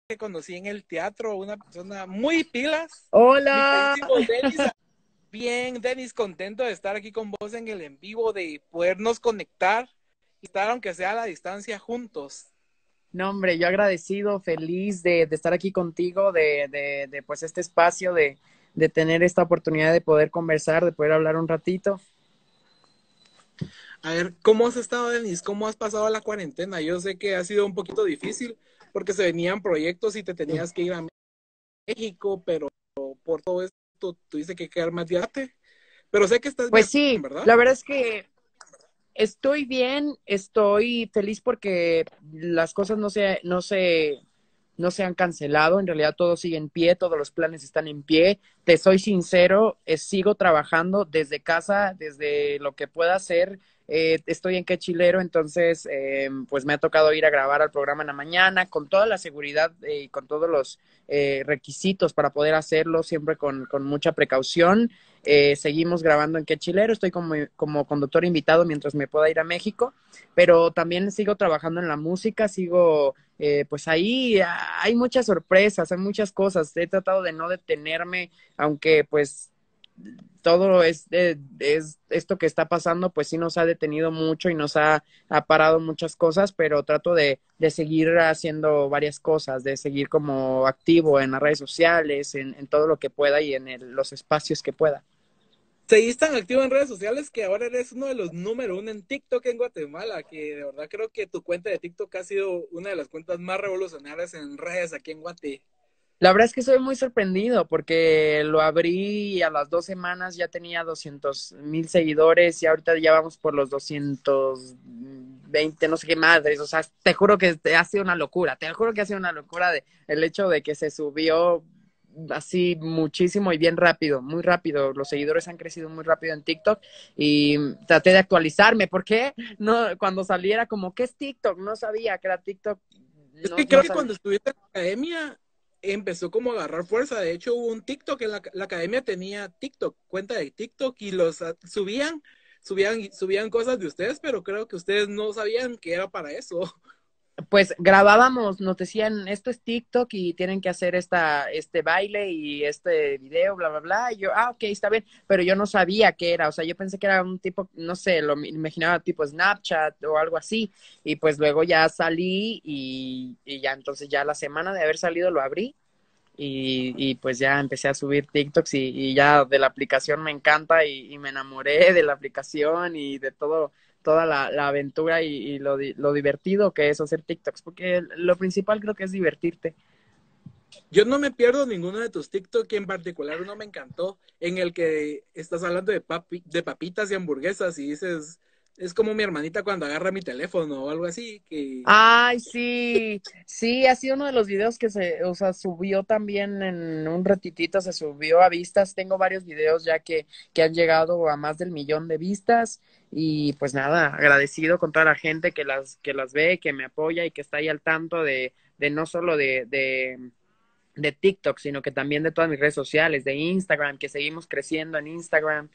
que conocí en el teatro, una persona muy pilas, mi Hola, queridísimo Denis. Bien, Denis, contento de estar aquí con vos en el en vivo, de podernos conectar y estar aunque sea a la distancia juntos. no hombre, yo agradecido, feliz de estar aquí contigo, pues este espacio, de tener esta oportunidad de poder conversar, de poder hablar un ratito. A ver, ¿cómo has estado, Denis? ¿Cómo has pasado la cuarentena? Yo sé que ha sido un poquito difícil porque se venían proyectos y te tenías que ir a México, pero por todo esto tuviste que quedar más diate. Pero sé que estás bien, Pues sí, ¿verdad? la verdad es que estoy bien, estoy feliz porque las cosas no se han cancelado, en realidad todo sigue en pie, todos los planes están en pie. Te soy sincero, sigo trabajando desde casa, desde lo que pueda hacer. Estoy en Quechilero, entonces pues me ha tocado ir a grabar al programa en la mañana con toda la seguridad y con todos los requisitos para poder hacerlo, siempre con mucha precaución. Seguimos grabando en Quechilero, estoy como conductor invitado mientras me pueda ir a México, pero también sigo trabajando en la música, sigo pues ahí hay muchas sorpresas, hay muchas cosas. He tratado de no detenerme, aunque pues todo es esto que está pasando, pues sí nos ha detenido mucho y ha parado muchas cosas, pero trato de seguir haciendo varias cosas, de seguir como activo en las redes sociales, en todo lo que pueda y en los espacios que pueda. Seguís tan activo en redes sociales que ahora eres uno de los número uno en TikTok en Guatemala, que de verdad creo que tu cuenta de TikTok ha sido una de las cuentas más revolucionarias en redes aquí en Guate. La verdad es que soy muy sorprendido porque lo abrí y a las 2 semanas ya tenía 200,000 seguidores y ahorita ya vamos por los 220, no sé qué madres. O sea, te juro que ha sido una locura, te juro que ha sido una locura el hecho de que se subió así muchísimo y bien rápido, muy rápido. Los seguidores han crecido muy rápido en TikTok y traté de actualizarme porque no, cuando saliera como, ¿qué es TikTok? No sabía que era TikTok, Es no, que creo no que sabía. cuando estuviste en la academia empezó como a agarrar fuerza. De hecho, hubo un TikTok en la academia tenía TikTok, cuenta de TikTok y los subían cosas de ustedes, pero creo que ustedes no sabían que era para eso. Pues grabábamos, nos decían, esto es TikTok y tienen que hacer este baile y este video, bla, bla, bla. Y yo, ok, está bien, pero yo no sabía qué era, o sea, yo pensé que era un tipo, no sé, lo imaginaba tipo Snapchat o algo así. Y pues luego ya salí y ya entonces ya la semana de haber salido lo abrí y pues ya empecé a subir TikToks y ya de la aplicación me encanta y me enamoré de la aplicación y de todo, toda la aventura y lo divertido que es hacer TikToks, porque lo principal creo que es divertirte. Yo no me pierdo ninguno de tus TikTok, en particular uno me encantó, en el que estás hablando de papitas y hamburguesas y dices, es como mi hermanita cuando agarra mi teléfono o algo así, que Ay, sí, sí, ha sido uno de los videos que o sea, subió también en un ratitito, se subió a vistas. Tengo varios videos ya que han llegado a más del 1,000,000 de vistas y pues nada, agradecido con toda la gente que las ve, que me apoya y que está ahí al tanto de no solo de TikTok, sino que también de todas mis redes sociales, de Instagram, que seguimos creciendo en Instagram.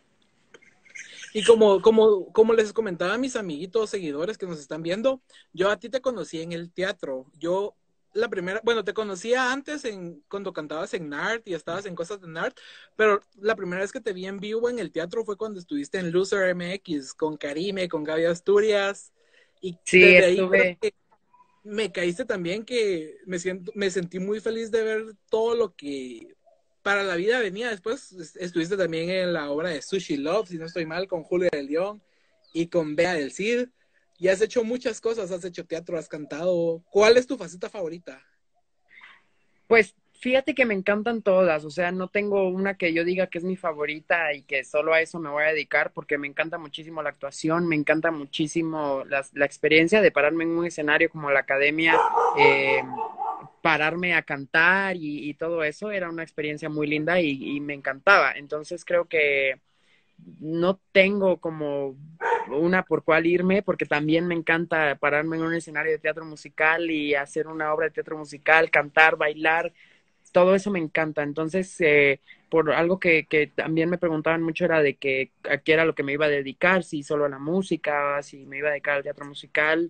y como les comentaba a mis amiguitos seguidores que nos están viendo, yo a ti te conocí en el teatro. Yo la primera, bueno, te conocía antes cuando cantabas en NART y estabas en cosas de NART, pero la primera vez que te vi en vivo en el teatro fue cuando estuviste en Loser MX con Karime, con Gaby Asturias, y Sí, desde ahí creo estuve. que me caíste también que me sentí muy feliz de ver todo lo que para la vida venía. Después estuviste también en la obra de Sushi Love, si no estoy mal, con Julio de León y con Bea del Cid. Y has hecho muchas cosas, has hecho teatro, has cantado. ¿Cuál es tu faceta favorita? Pues fíjate que me encantan todas, o sea, no tengo una que yo diga que es mi favorita y que solo a eso me voy a dedicar porque me encanta muchísimo la actuación, me encanta muchísimo la experiencia de pararme en un escenario como la academia, eh, pararme a cantar y todo eso era una experiencia muy linda y me encantaba. Entonces creo que no tengo como una por cuál irme, porque también me encanta pararme en un escenario de teatro musical y hacer una obra de teatro musical, cantar, bailar, todo eso me encanta. Entonces, por algo que también me preguntaban mucho era de que a qué era lo que me iba a dedicar, si solo a la música, si me iba a dedicar al teatro musical.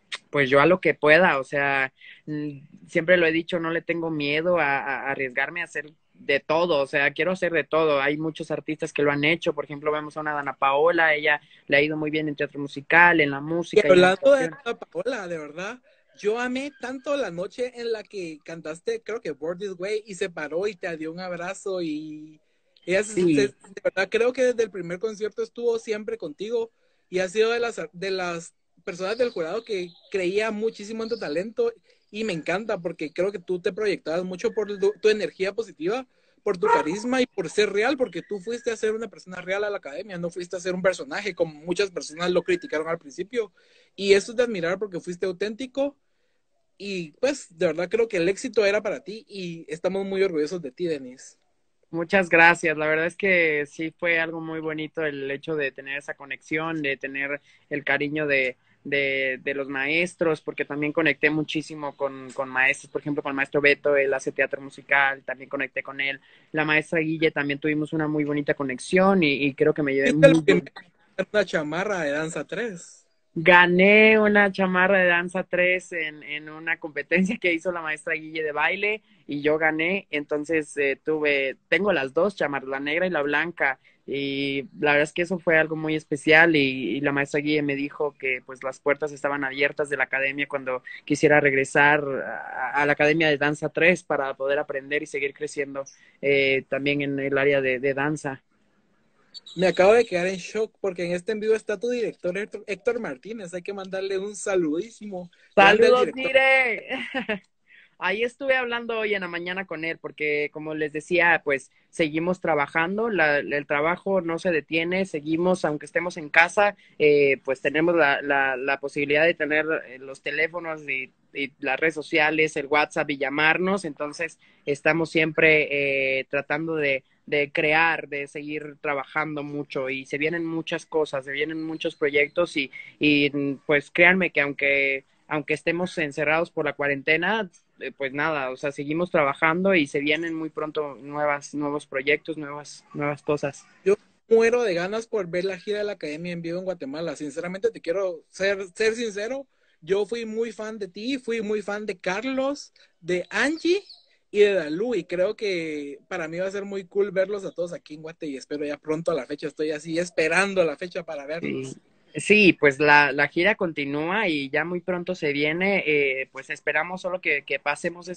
pues yo a lo que pueda, o sea, siempre lo he dicho, no le tengo miedo a arriesgarme a hacer de todo, o sea, quiero hacer de todo. Hay muchos artistas que lo han hecho, por ejemplo, vemos a una Dana Paola, ella le ha ido muy bien en teatro musical, en la Y música y en la hablando de actuación. Ana Paola, de verdad, yo amé tanto la noche en la que cantaste, creo que Born This Way, y se paró y te dio un abrazo y ella Sí, de verdad creo que desde el primer concierto estuvo siempre contigo y ha sido de las personas del jurado que creía muchísimo en tu talento y me encanta porque creo que tú te proyectabas mucho por tu energía positiva, por tu carisma y por ser real, porque tú fuiste a ser una persona real a la academia, no fuiste a ser un personaje como muchas personas lo criticaron al principio. Y eso es de admirar porque fuiste auténtico y pues de verdad creo que el éxito era para ti y estamos muy orgullosos de ti, Denise. muchas gracias. La verdad es que sí fue algo muy bonito el hecho de tener esa conexión, de tener el cariño de los maestros, porque también conecté muchísimo con maestros, por ejemplo, con el maestro Beto, él hace teatro musical, también conecté con él. La maestra Guille también tuvimos una muy bonita conexión y creo que me llevé Fuiste muy la bien. primera en una chamarra de danza 3. Gané una chamarra de danza 3 en una competencia que hizo la maestra Guille de baile y yo gané, entonces tengo las dos chamarras, la negra y la blanca, y la verdad es que eso fue algo muy especial y la maestra Guille me dijo que pues las puertas estaban abiertas de la academia cuando quisiera regresar a la academia de danza 3 para poder aprender y seguir creciendo también en el área de danza. Me acabo de quedar en shock porque en este en vivo está tu director Héctor Martínez. Hay que mandarle un saludísimo grande al Saludos, director. mire. Ahí estuve hablando hoy en la mañana con él, porque como les decía, pues seguimos trabajando, el trabajo no se detiene, seguimos, aunque estemos en casa, pues tenemos la posibilidad de tener los teléfonos y las redes sociales, el WhatsApp y llamarnos, entonces estamos siempre tratando de crear, de seguir trabajando mucho y se vienen muchas cosas, se vienen muchos proyectos y pues créanme que aunque estemos encerrados por la cuarentena, pues nada, o sea, seguimos trabajando y se vienen muy pronto nuevos proyectos, nuevas cosas. Yo muero de ganas por ver la gira de la Academia en vivo en Guatemala. Sinceramente, te quiero ser sincero. Yo fui muy fan de ti, fui muy fan de Carlos, de Angie y de Dalu. Y creo que para mí va a ser muy cool verlos a todos aquí en Guate y espero ya pronto a la fecha. Estoy así esperando la fecha para Sí, verlos. sí, pues la gira continúa y ya muy pronto se viene, pues esperamos solo que pasemos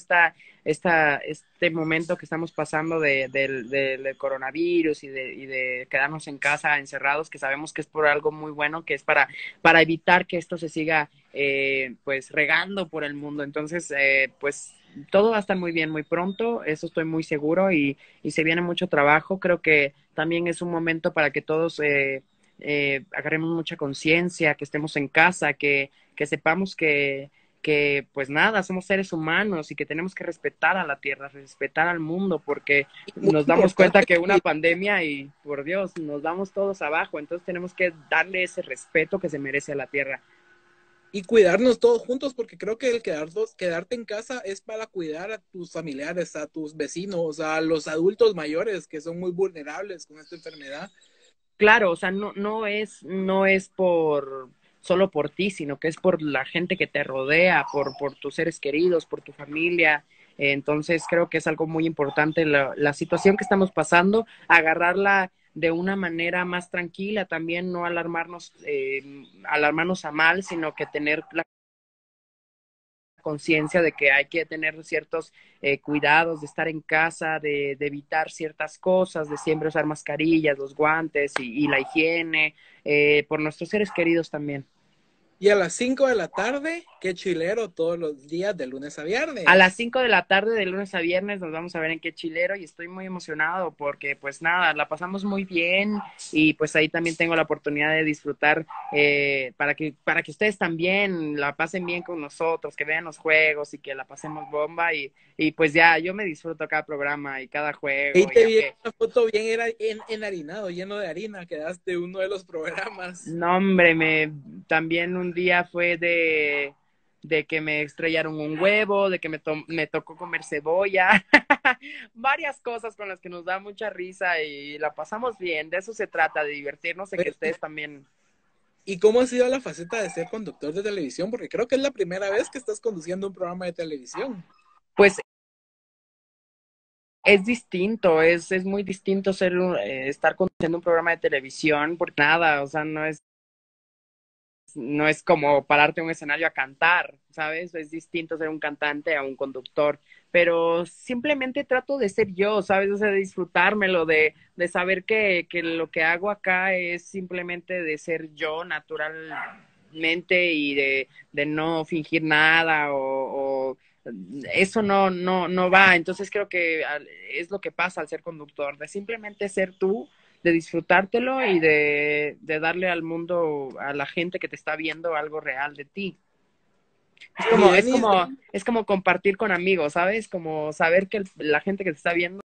este momento que estamos pasando del coronavirus y de quedarnos en casa encerrados, que sabemos que es por algo muy bueno, que es para evitar que esto se siga pues regando por el mundo. Entonces, pues todo va a estar muy bien muy pronto, eso estoy muy seguro y se viene mucho trabajo. Creo que también es un momento para que todos agarremos mucha conciencia, que estemos en casa, que sepamos que, pues nada, somos seres humanos y que tenemos que respetar a la tierra, respetar al mundo, porque Y muy nos damos cuenta importante, que una pandemia y por Dios, nos vamos todos abajo, entonces tenemos que darle ese respeto que se merece a la tierra. y cuidarnos todos juntos, porque creo que el quedarte en casa es para cuidar a tus familiares, a tus vecinos, a los adultos mayores que son muy vulnerables con esta enfermedad. Claro, o sea, no es solo por ti, sino que es por la gente que te rodea, por tus seres queridos, por tu familia. Entonces creo que es algo muy importante la situación que estamos pasando, agarrarla de una manera más tranquila, también no alarmarnos a mal, sino que tener la conciencia de que hay que tener ciertos cuidados, de estar en casa, de evitar ciertas cosas, de siempre usar mascarillas, los guantes y la higiene, por nuestros seres queridos también. Y a las 5 de la tarde, qué chilero todos los días de lunes a A las viernes. 5 de la tarde de lunes a viernes nos vamos a ver en Qué Chilero y estoy muy emocionado porque pues nada, la pasamos muy bien y pues ahí también tengo la oportunidad de disfrutar para que ustedes también la pasen bien con nosotros, que vean los juegos y que la pasemos bomba y pues ya yo me disfruto cada programa y cada Ahí juego y te vi en aunque una foto bien era enharinado, lleno de harina, quedaste uno de los programas. no, hombre, también un día fue de que me estrellaron un huevo, de que me tocó comer cebolla, varias cosas con las que nos da mucha risa y la pasamos bien. De eso se trata, de divertirnos y que Oye, ustedes también. ¿Y cómo ha sido la faceta de ser conductor de televisión? Porque creo que es la primera vez que estás conduciendo un programa de televisión. Pues es distinto, es muy distinto estar conduciendo un programa de televisión, porque nada, o sea, no es como pararte en un escenario a cantar, ¿sabes? Es distinto ser un cantante a un conductor, pero simplemente trato de ser yo, ¿sabes? O sea, de disfrutármelo, de saber que lo que hago acá es simplemente de ser yo naturalmente y de no fingir nada o eso no va. Entonces creo que es lo que pasa al ser conductor, de simplemente ser tú, de disfrutártelo y de darle al mundo, a la gente que te está viendo algo real de ti. Oye, Denis, Es como compartir con amigos, ¿sabes? Como saber que la gente que te está viendo